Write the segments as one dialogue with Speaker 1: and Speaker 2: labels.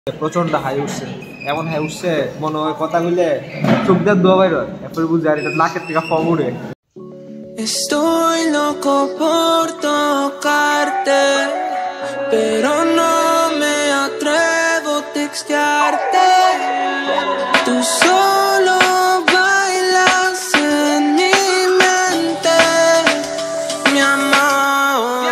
Speaker 1: প্রচন্ড হাই উঠছে, এমন হাই উঠছে মনে হয় কথা বললে চোখ দিয়ে দোয়া বাইর হয়, এরপরে বুঝে আর এটা নাকের থেকে ফম উড়ে।
Speaker 2: Estoy loco por tocarte, pero no me atrevo a textearte. Tú solo bailas en mi mente, mi amor.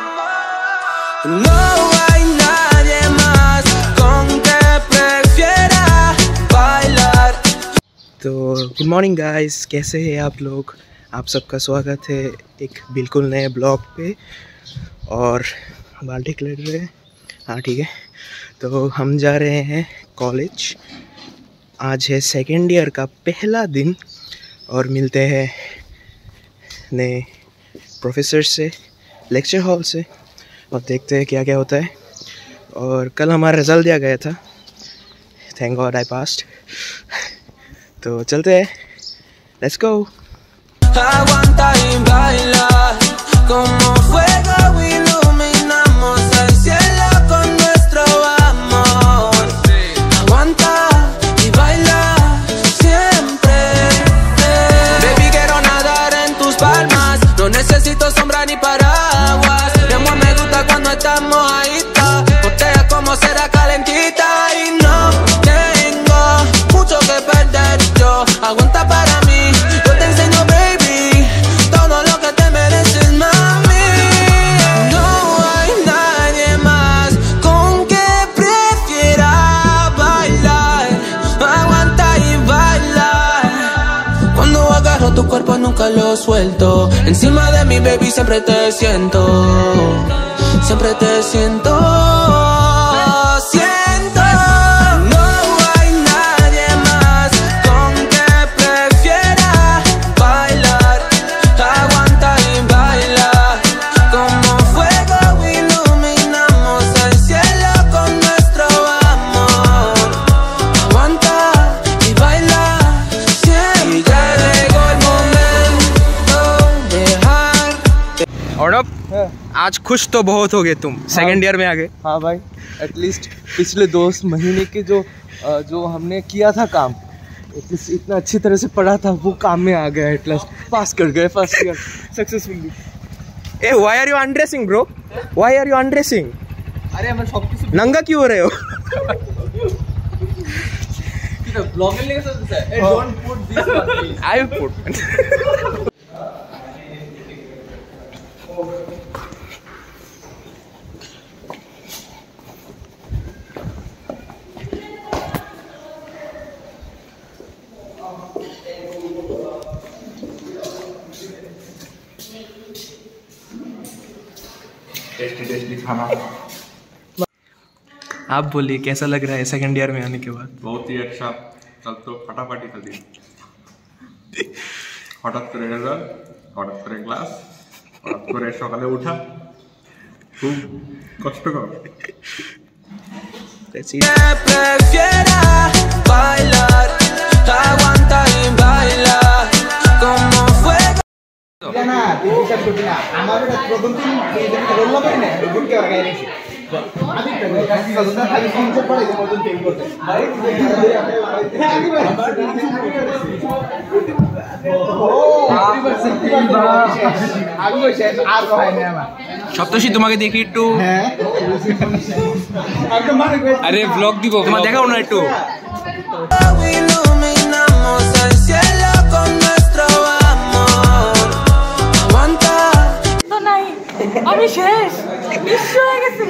Speaker 2: No hay nadie más con que prefiera bailar.
Speaker 3: तो गुड मॉर्निंग गाइस, कैसे हैं आप लोग। आप सबका स्वागत है एक बिल्कुल नए ब्लॉग पे। और बाल्टी लड़ रहे हैं, हाँ ठीक है। तो हम जा रहे हैं कॉलेज। आज है सेकेंड ईयर का पहला दिन और मिलते हैं नए प्रोफेसर से, लेक्चर हॉल से, और देखते हैं क्या क्या होता है। और कल हमारा रिज़ल्ट दिया गया था, थैंक गॉड आई पास्ड। तो चलते हैं, let's go.
Speaker 2: Aguanta y baila, como fuego iluminamos el cielo con nuestro amor. Aguanta y baila siempre. Baby, quiero nadar en tus palmas, no necesito sombra ni paraguas. Mi amor me gusta cuando estamos mojaditas, botella como será calentita. Y no tengo mucho que perder, yo aguanta para mí, yo te enseño baby todo lo que te mereces, mami. No hay nadie más con que prefiera bailar, aguanta y bailar. Cuando agarro tu cuerpo nunca lo suelto, encima de mi baby siempre te siento, siempre te siento.
Speaker 3: और अब आज खुश तो बहुत हो गए तुम, second year में आ गए।
Speaker 1: हाँ भाई, एटलीस्ट पिछले 2 महीने के जो हमने किया था काम, एटलीस्ट इतना अच्छी तरह से पढ़ा था, वो काम में आ गया। एटलीस्ट पास कर गए फर्स्ट ईयर सक्सेसफुली।
Speaker 3: ए why are you undressing bro, why are you undressing.
Speaker 1: अरे हम सब কিছু
Speaker 3: नंगा क्यों हो रहे हो।
Speaker 1: ব্লগের লেগে চলতেছে। এ don't put this one please.
Speaker 3: I put.
Speaker 4: Tasty खाना।
Speaker 3: आप बोलिए कैसा लग रहा है सेकंड ईयर में आने के बाद।
Speaker 4: बहुत ही अच्छा। कल तो फटाफटी था दिन, हठाৎ করে রেজাল্ট, হঠাৎ করে ক্লাস, হঠাৎ করে সকালে ওঠা, খুব কষ্টকর।
Speaker 3: Let's see.
Speaker 2: Prefiera bailar, aguanta y baila como fuego.
Speaker 1: না তুই হিসাব করবি না, আমার এটা প্রথম দিন রোল নাম্বার না রুট কে লাগাই রেখেছি। আমি তো সাধারণত খালি স্ক্রিনশট পড়ে যে মতন টেম করতে ভাই আমি বসে আর হয় না আমার
Speaker 3: সপ্তর্ষি তোমাকে দেখি একটু।
Speaker 1: হ্যাঁ একদম মানে
Speaker 3: আরে ব্লগ দিব, তোমার দেখাও না একটু।
Speaker 2: Iluminamos el cielo con nuestro amor. Aguanta.
Speaker 5: তো নাই আমি শেষ বিশ্ব হয়ে গেছে।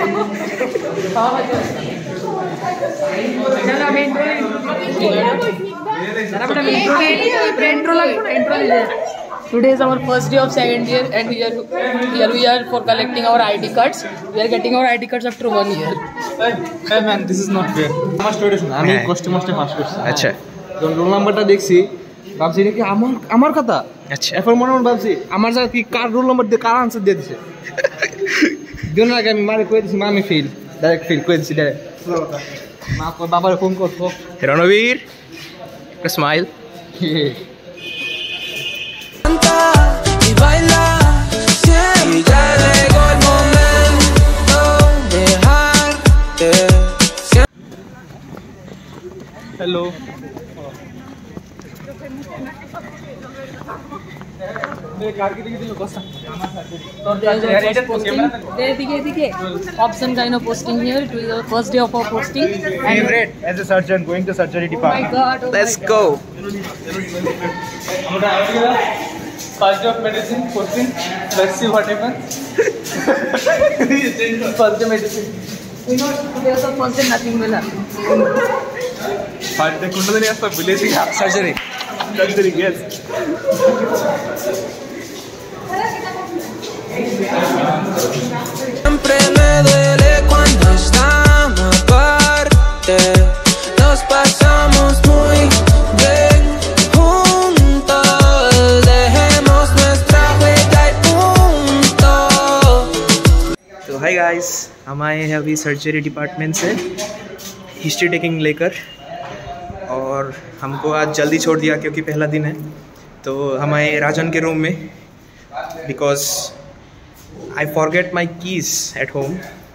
Speaker 5: Today is our first day of second year and here we are for collecting our ID cards. We are getting our ID cards after 1 year.
Speaker 1: Hey man, this is not fair. আমার story শুন, আমি
Speaker 3: হ্যাঁ।
Speaker 1: কষ্টে Mashte pass করছি।
Speaker 3: আচ্ছা
Speaker 1: যখন role নাম্বারটা দেখছি ভাবছি এটা কি আমার কথা।
Speaker 3: আচ্ছা
Speaker 1: এখন মনে মনে ভাবছি আমার যা কি কার রোল নাম্বার দিয়ে কার আনসার দিয়ে দিছে। দিন আগে আমি মারে কয়ে দিছি মা আমি ফেল, ডাইরেক্ট ফেল কয়ে দিছি ডাইরেক্ট। মা কই বাবার ফোন করতো,
Speaker 3: রণবীর একটা smile.
Speaker 2: Y baila siempre. Ya llegó el momento de dejarte.
Speaker 1: Hello.
Speaker 5: Option kind of posting here. It was our first day of our posting.
Speaker 3: Favorite as a surgeon going to surgery
Speaker 5: Oh my
Speaker 3: department.
Speaker 5: God! Oh
Speaker 3: Let's
Speaker 5: my
Speaker 3: go.
Speaker 1: First day of medicine, posting. Let's see what happens. First day medicine.
Speaker 5: God. You know, today was the first day. Nothing will happen.
Speaker 4: फायदे कुंडली असता village
Speaker 1: Surgery.
Speaker 3: Surgery, yes.
Speaker 2: Siempre me duele cuando estamos aparte. Nos pasamos muy bien juntos. Dejemos nuestra huella y punto.
Speaker 3: तो hi guys, हम आए हैं अभी surgery department से history taking लेकर, और हमको आज जल्दी छोड़ दिया क्योंकि पहला दिन है। तो हम आए राजन के रूम में because I forget my keys at home.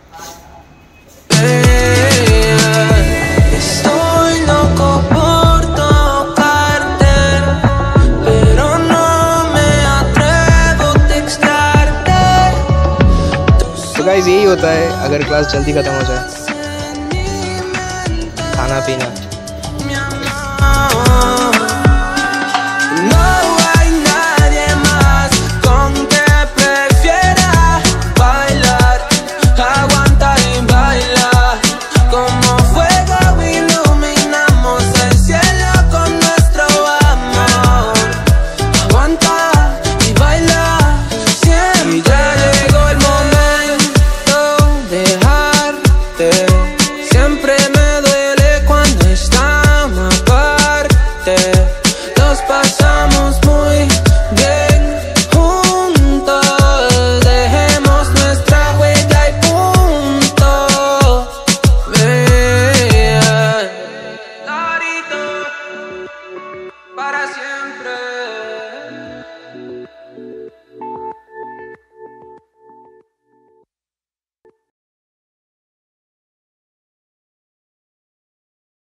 Speaker 2: Estoy loco por tocarte, pero no me atrevo a textarte.
Speaker 3: तो गाइस यही होता है अगर क्लास जल्दी ख़त्म हो जाए, खाना पीना।
Speaker 2: Mi amor.